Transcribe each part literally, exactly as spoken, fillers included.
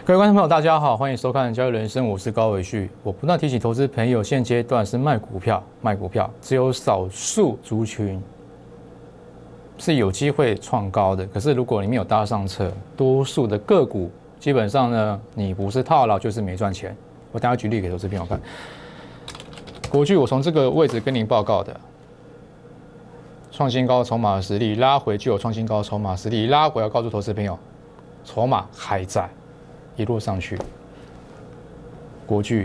各位观众朋友，大家好，欢迎收看《交易人生》，我是高维旭。我不断提醒投资朋友，现阶段是卖股票，卖股票，只有少数族群是有机会创高的。可是如果你没有搭上车，多数的个股基本上呢，你不是套牢就是没赚钱。我等下举例给投资朋友看。过去我从这个位置跟您报告的，创新高筹码的实力，拉回就有创新高筹码实力，拉回要告诉投资朋友，筹码还在。一路上去，国巨、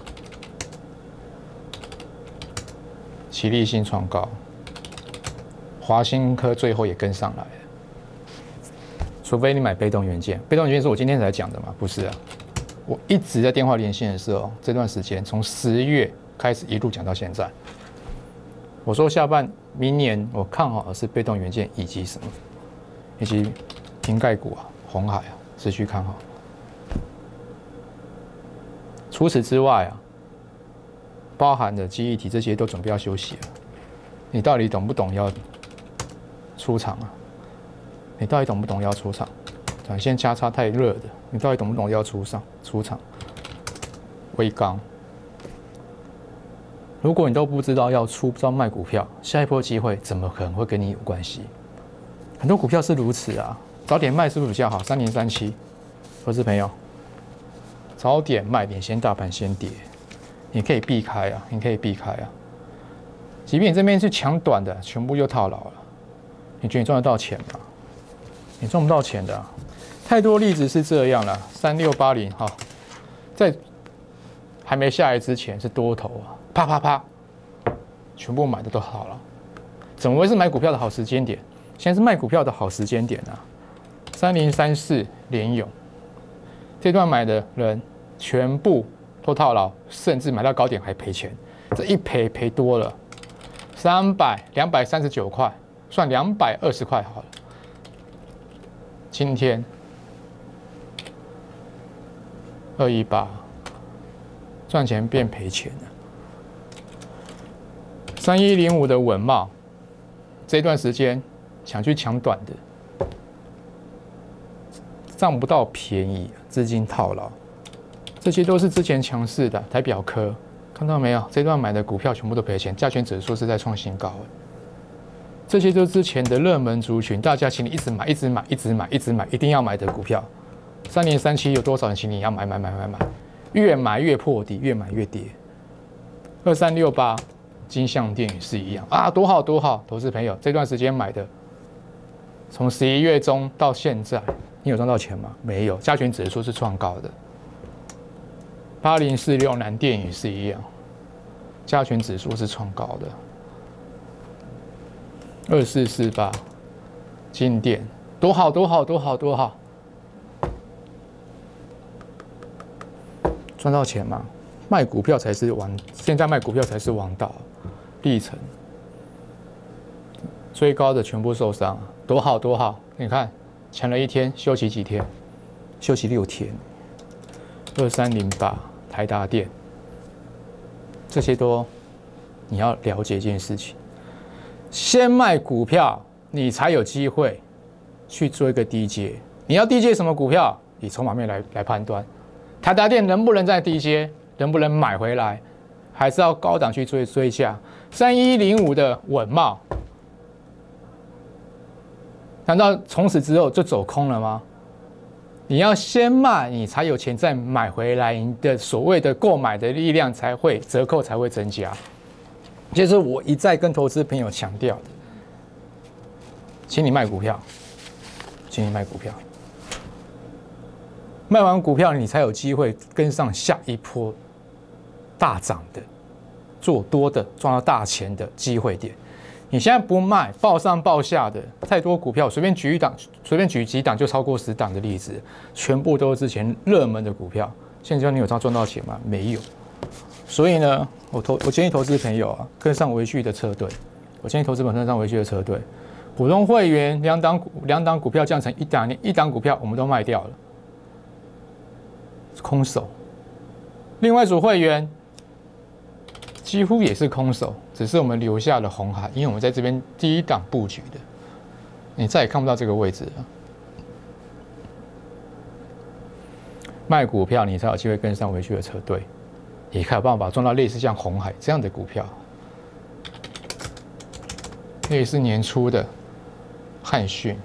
奇力新创高，华新科最后也跟上来了。除非你买被动元件，被动元件是我今天才讲的嘛？不是啊，我一直在电话连线的时候，这段时间从十月开始一路讲到现在。我说下半明年我看好的是被动元件以及什么，以及瓶盖股啊、鸿海啊，持续看好。除此之外啊，包含的记忆体这些都准备要休息了。你到底懂不懂要出场啊？你到底懂不懂要出场？短线价差太热的，你到底懂不懂要出场？出场。微刚，如果你都不知道要出，不知道卖股票，下一波机会怎么可能会跟你有关系？很多股票是如此啊，早点卖是不是比较好？三零三七，投资朋友。早点卖，领先大盘先跌，你可以避开啊，你可以避开啊。即便你这边是抢短的，全部又套牢了，你觉得你赚得到钱吗？你赚不到钱的、啊，太多例子是这样了。三六八零哈，在还没下来之前是多头啊，啪啪啪，全部买的都好了，怎么会是买股票的好时间点？现在是卖股票的好时间点啊。三零三四联咏。这段买的人全部都套牢，甚至买到高点还赔钱，这一赔赔多了，三百两百三十九块，算两百二十块好了。今天二一八赚钱变赔钱了。三一零五的稳懋，这段时间想去抢短的。占不到便宜，资金套牢，这些都是之前强势的台表科，看到没有？这段买的股票全部都赔钱，加权指数是在创新高，这些都是之前的热门族群，大家请你一直买，一直买，一直买，一直买，一定要买的股票。三零三七有多少人请你要买买买买买，越买越破底，越买越跌。二三六八金像电也是一样啊，多好多好，投资朋友这段时间买的，从十一月中到现在。你有赚到钱吗？没有，加权指数是创高的。八零四六南电也是一样，加权指数是创高的。二四四八金电多好多好多好多好，赚到钱吗？卖股票才是王，现在卖股票才是王道。历程最高的全部受伤，多好多好，你看。抢了一天，休息几天？休息六天。二三零八台达电，这些都你要了解一件事情：先卖股票，你才有机会去做一个低阶。你要低阶什么股票？以筹码面来来判断，台达电能不能在低阶，能不能买回来，还是要高档去追追价。三一零五的稳懋。难道从此之后就走空了吗？你要先卖，你才有钱再买回来，你的所谓的购买的力量才会折扣才会增加。这是我一再跟投资朋友强调的，请你卖股票，请你卖股票，卖完股票你才有机会跟上下一波大涨的、做多的、赚到大钱的机会点。你现在不卖，报上报下的太多股票，随便举一档，随便举几档就超过十档的例子，全部都是之前热门的股票。现在你有赚到钱吗？没有。所以呢，我投我建议投资朋友啊，跟上维旭的车队。我建议投资朋友跟上维旭的车队。普通会员两档股两档股票降成一档，一档股票我们都卖掉了，空手。另外一组会员。几乎也是空手，只是我们留下了鸿海，因为我们在这边第一档布局的，你再也看不到这个位置了。 卖股票你才有机会跟上维旭的车队，也才有办法赚到类似像鸿海这样的股票，类似年初的汉讯，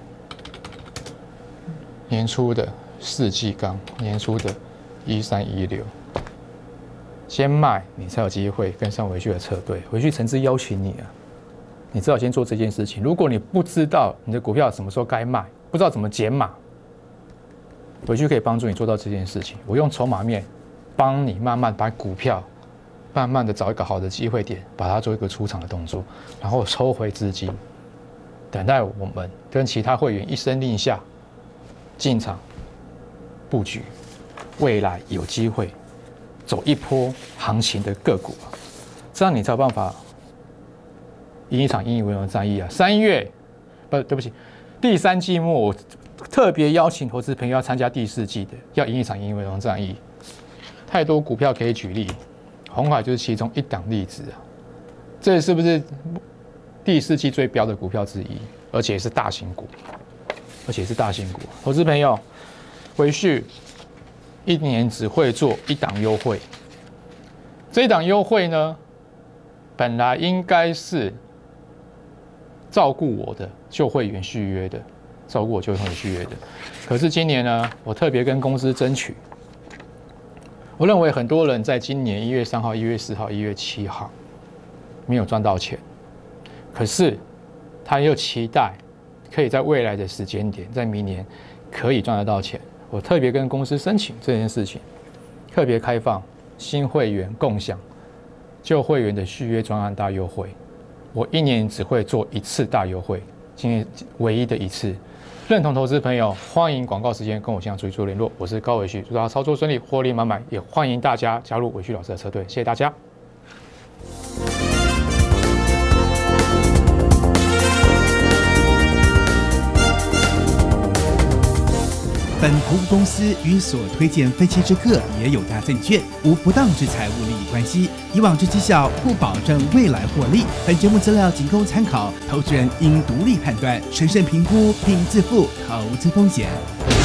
年初的世纪钢，年初的一三一六。先卖，你才有机会跟上维旭的车队。维旭诚挚邀请你啊，你至少先做这件事情。如果你不知道你的股票什么时候该卖，不知道怎么减码，维旭可以帮助你做到这件事情。我用筹码面帮你慢慢把股票，慢慢的找一个好的机会点，把它做一个出场的动作，然后抽回资金，等待我们跟其他会员一声令下进场布局，未来有机会走一波行情的个股啊，这样你才有办法赢一场引以为荣的战役啊！三月，不，对不起，第三季末我特别邀请投资朋友要参加第四季的，要赢一场引以为荣的战役。太多股票可以举例，鸿海就是其中一档例子啊。这是不是第四季最标的股票之一？而且是大型股，而且是大型股。投资朋友，维旭一年只会做一档优惠，这一档优惠呢，本来应该是照顾我的旧会员续约的，照顾我旧会员续约的。可是今年呢，我特别跟公司争取，我认为很多人在今年一月三号、一月四号、一月七号没有赚到钱，可是他又期待可以在未来的时间点，在明年可以赚得到钱。我特别跟公司申请这件事情，特别开放新会员共享旧会员的续约专案大优惠。我一年只会做一次大优惠，今年唯一的一次。认同投资朋友，欢迎广告时间跟我现在做联络。我是高维旭，祝大家操作顺利，获利满满。也欢迎大家加入维旭老师的车队，谢谢大家。 本服务公司与所推荐分期之客也有大证券无不当之财务利益关系，以往之绩效不保证未来获利。本节目资料仅供参考，投资人应独立判断、审慎评估并自负投资风险。